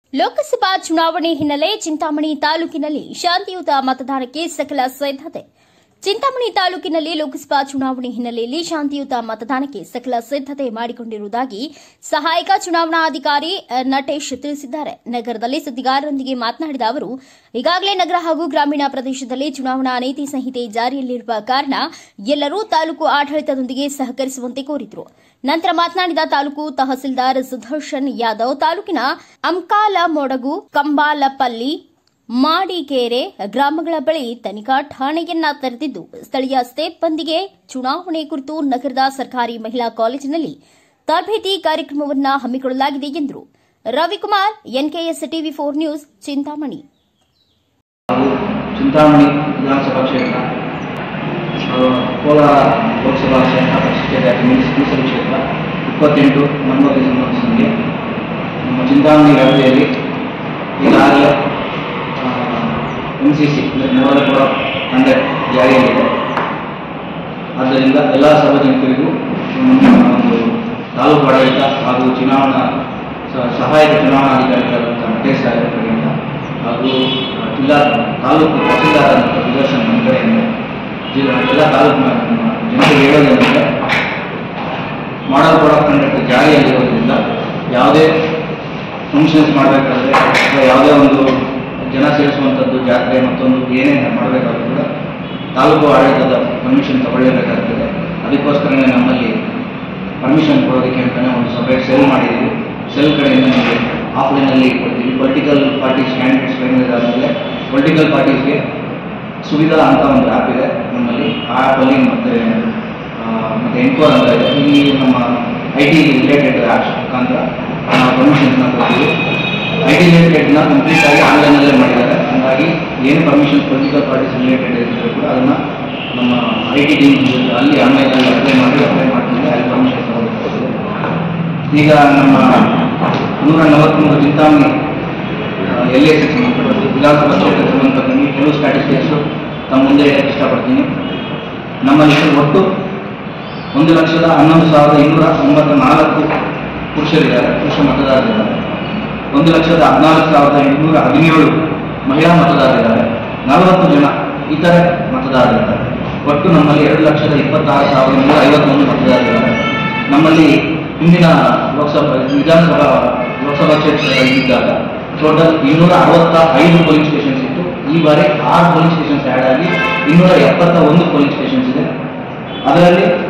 ಲೋಕಸಭಾ ಚುನಾವಣೆ ಹಿನ್ನೆಲೆ ಚಿಂತಾಮಣಿ ತಾಲೂಕಿನಲ್ಲಿ ಶಾಂತಿಯುತ ಮತದಾನಕ್ಕೆ ಸಕಲ ಸಿದ್ದತೆ. ಚಿಂತಾಮಣಿ ತಾಲೂಕಿನಲ್ಲಿ ಲೋಕಸಭಾ ಚುನಾವಣೆ ಹಿನ್ನೆಲೆಯಲ್ಲಿ ಶಾಂತಿಯುತ ಮತದಾನಕ್ಕೆ ಸಕಲ ಸಿದ್ದತೆ ಮಾಡಿಕೊಂಡಿರುವುದಾಗಿ ಸಹಾಯಕ ಚುನಾವಣಾಧಿಕಾರಿ ನಟೇಶ್ ತಿಳಿಸಿದ್ದಾರೆ. ನಗರದಲ್ಲಿ ಸುದ್ದಿಗಾರರೊಂದಿಗೆ ಮಾತನಾಡಿದ ಅವರು, ಈಗಾಗಲೇ ನಗರ ಹಾಗೂ ಗ್ರಾಮೀಣ ಪ್ರದೇಶದಲ್ಲಿ ಚುನಾವಣಾ ನೀತಿ ಸಂಹಿತೆ ಜಾರಿಯಲ್ಲಿರುವ ಕಾರಣ ಎಲ್ಲರೂ ತಾಲೂಕು ಆಡಳಿತದೊಂದಿಗೆ ಸಹಕರಿಸುವಂತೆ ಕೋರಿದರು. ನಂತರ ಮಾತನಾಡಿದ ತಾಲೂಕು ತಹಸೀಲ್ದಾರ್ ಸುದರ್ಶನ್ ಯಾದವ್, ತಾಲೂಕಿನ ಅಂಕಾಲಮೊಡಗು, ಕಂಬಾಲಪಲ್ಲಿ, ಮಾಡಿಕೇರೆ ಗ್ರಾಮಗಳ ಬಳಿ ತನಿಖಾ ಠಾಣೆಯನ್ನ ತೆರೆದಿದ್ದು, ಸ್ಥಳೀಯ ಸಿಬ್ಬಂದಿಗೆ ಚುನಾವಣೆ ಕುರಿತು ನಗರದ ಸರ್ಕಾರಿ ಮಹಿಳಾ ಕಾಲೇಜಿನಲ್ಲಿ ತರಬೇತಿ ಕಾರ್ಯಕ್ರಮವನ್ನು ಹಮ್ಮಿಕೊಳ್ಳಲಾಗಿದೆ ಎಂದರು. ರವಿಕುಮಾರ್, ಎನ್ಕೆಎಸ್ ಟಿವಿ4 ನ್ಯೂಸ್, ಚಿಂತಾಮಣಿ. ಚಿಂತಾಮಣಿ ವಿಧಾನಸಭಾ ಕ್ಷೇತ್ರ, ಕೋಲಾರ ಲೋಕಸಭಾ ಕ್ಷೇತ್ರ, ಮೀಸಲು ಕ್ಷೇತ್ರ 28 ಮಂಡಲಕ್ಕೆ ಸಂಬಂಧಿಸಿದಂತೆ ನಮ್ಮ ಚಿಂತಾಮಣಿ ವ್ಯಾಪ್ತಿಯಲ್ಲಿ ಈಗಾಗಲೇ MCC ಕೂಡ ಕಂಡಕ್ಟ್ ಜಾರಿಯಲ್ಲಿದೆ. ಆದ್ದರಿಂದ ಎಲ್ಲ ಸಾರ್ವಜನಿಕರಿಗೂ ಒಂದು ತಾಲೂಕು ಆಡಳಿತ ಹಾಗೂ ಚುನಾವಣಾ ಸಹಾಯಕ ಚುನಾವಣಾಧಿಕಾರಿಗಳಾದಂಥ ನಟೇಶ್ ಸಾಹೇಬರ ಕಡೆಯಿಂದ ಹಾಗೂ ಜಿಲ್ಲಾ ತಾಲೂಕು ತಹಸೀಲ್ದಾರ್ ಸುದರ್ಶನ್ ನಮ್ಮ ಕಡೆಯಿಂದ ಎಲ್ಲ ತಾಲೂಕಿನ ಜನರಿಗೆ ಹೇಳೋದೇನೆಂದರೆ, ಮಾಡಲ್ ಕೋಡ್ ಆಫ್ ಕಂಡಕ್ಟ್ ಜಾರಿಯಲ್ಲಿರೋದ್ರಿಂದ ಯಾವುದೇ ಫಂಕ್ಷನ್ಸ್ ಮಾಡಬೇಕಾದ್ರೆ ಅಥವಾ ಯಾವುದೇ ಒಂದು ಜನ ಸೇರಿಸುವಂಥದ್ದು, ಜಾತ್ರೆ ಮತ್ತೊಂದು ಏನೇ ಮಾಡಬೇಕಾದ್ರೂ ಕೂಡ ತಾಲೂಕು ಆಡಳಿತದ ಪರ್ಮಿಷನ್ ತಗೊಳ್ಳೇಬೇಕಾಗ್ತದೆ. ಅದಕ್ಕೋಸ್ಕರನೇ ನಮ್ಮಲ್ಲಿ ಪರ್ಮಿಷನ್ ಕೊಡೋದಕ್ಕೆ ಅಂತಲೇ ಒಂದು ಸಪ್ರೇಟ್ ಸೆಲ್ ಮಾಡಿದ್ದೀವಿ. ಸೆಲ್ ಕಡೆಯಿಂದ ನಮಗೆ ಆಫ್ಲೈನಲ್ಲಿ ಕೊಡ್ತೀವಿ. ಪೊಲಿಟಿಕಲ್ ಪಾರ್ಟೀಸ್ ಕ್ಯಾಂಡಿಡೇಟ್ಸ್ ಆದಮೇಲೆ ಪೊಲಿಟಿಕಲ್ ಪಾರ್ಟೀಸ್ಗೆ ಸುವಿಧಾ ಅಂತ ಒಂದು ಆ್ಯಪ್ ಇದೆ ನಮ್ಮಲ್ಲಿ. ಆ ಆ್ಯಪಲ್ಲಿ ಮತ್ತೆ ಎನ್ಕ್ವೈರ್ ಅಂತ ಇದೆ. ಈ ನಮ್ಮ IT ರಿಲೇಟೆಡ್ ಆ್ಯಪ್ಸ್ ಮುಖಾಂತರ ನಾವು ಪರ್ಮಿಷನ್ಸ್ನ ಕೊಡ್ತೀವಿ. IT ರಿಲೇಟೆಡ್ನ ಕಂಪ್ಲೀಟ್ ಆಗಿ ಆನ್ಲೈನಲ್ಲೇ ಮಾಡಿದ್ದಾರೆ. ಹಾಗಾಗಿ ಏನು ಪರ್ಮಿಷನ್ಸ್ ಪೊಲಿಟಿಕಲ್ ಪಾರ್ಟೀಸ್ ರಿಲೇಟೆಡ್ ಇದ್ದರೂ ಕೂಡ ಅದನ್ನು ನಮ್ಮ IT ಟೀಮ್ ಅಲ್ಲಿ ಆನ್ಲೈನಲ್ಲಿ ಅಪ್ಲೈ ಮಾಡ್ತೀವಿ. ಅಲ್ಲಿ ಪರ್ಮಿಷನ್ ತಗೊಳ್ಬೇಕಾಗ್ತದೆ. ಈಗ ನಮ್ಮ 143 ಚಿಂತಾಮಣಿ LAC ವಿಧಾನಸಭಾ ಕ್ಷೇತ್ರಕ್ಕೆ ಸಂಬಂಧಪಟ್ಟಂಗೆ ಕೆಲವು ಸ್ಟ್ಯಾಟಿಸ್ಟಿಕ್ಸು ತಮ್ಮ ಮುಂದೆ ಇಷ್ಟಪಡ್ತೀನಿ. ನಮ್ಮಲ್ಲಿ ಒಟ್ಟು 1,11,294 ಪುರುಷರಿದ್ದಾರೆ, ಪುರುಷ ಮತದಾರರಿದ್ದಾರೆ. 1,14,817 ಮಹಿಳಾ ಮತದಾರರಿದ್ದಾರೆ. 40 ಜನ ಇತರೆ ಮತದಾರರಿದ್ದಾರೆ. ಒಟ್ಟು ನಮ್ಮಲ್ಲಿ 2,26,351 ಮತದಾರರಿದ್ದಾರೆ. ನಮ್ಮಲ್ಲಿ ಹಿಂದಿನ ವಿಧಾನಸಭಾ ಲೋಕಸಭಾ ಕ್ಷೇತ್ರ ಇದ್ದಾಗ ಟೋಟಲ್ 265 ಪೋಲಿಂಗ್ ಸ್ಟೇಷನ್ಸ್ ಇತ್ತು. ಈ ಬಾರಿ 6 ಪೋಲಿಂಗ್ ಸ್ಟೇಷನ್ಸ್ ಆ್ಯಡ್ ಆಗಿ 271 ಪೋಲಿಂಗ್ ಸ್ಟೇಷನ್ಸ್ ಇದೆ. ಅದರಲ್ಲಿ